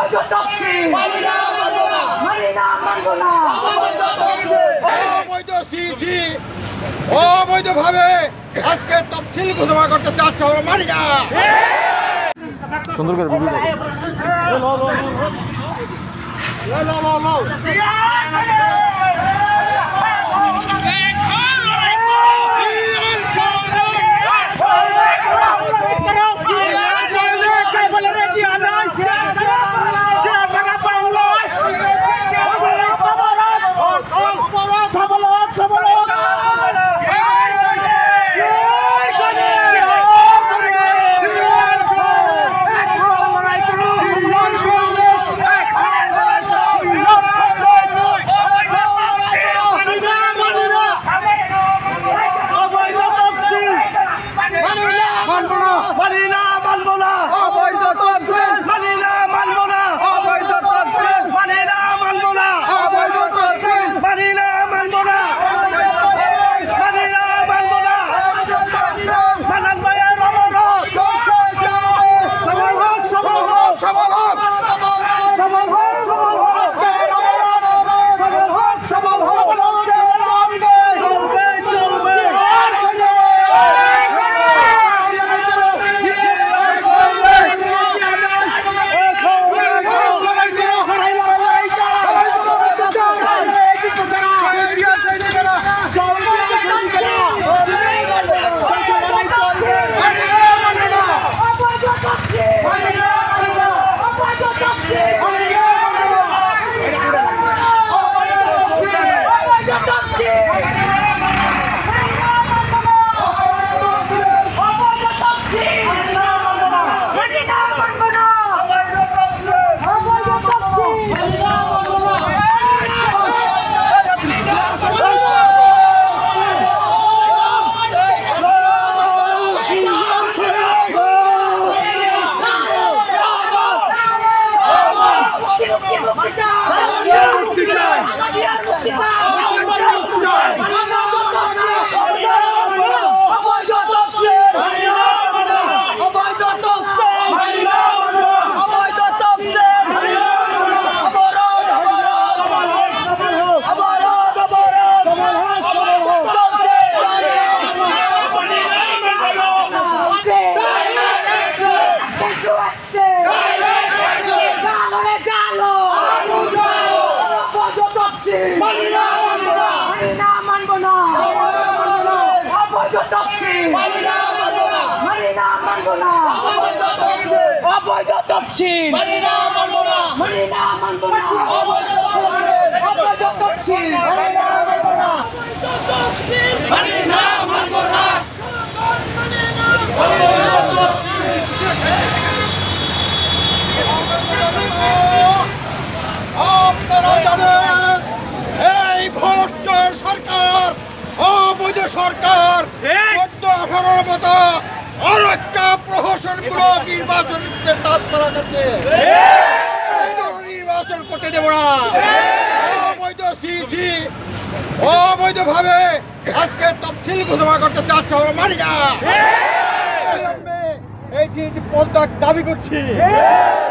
অবৈধ তফসিল মানি না মানব না অবৈধ সিজি অবৈধভাবে আজকে তফসিল ঘোষণা করতে চাচ্ছে, আমরা মানি না। সুন্দর করে ভিডিও অবৈধ তফসিল মানি না মানব না অবৈধ তফসিল মানি না মানব না মানি না মানব না। আপনারা জানেন এই ভ্রষ্ট সরকার, অবৈধ সরকার 14-18 মতো আর একটা প্রহসনমূলক নির্বাচন তাৎপরা করছে। নির্বাচন করতে দেব না। অবৈধ সিজি অবৈধভাবে আজকে তফসিল ঘোষণা করতে চাচ্ছে, আমরা মানি না। এই সিজি পদত্যাগ দাবি করছি।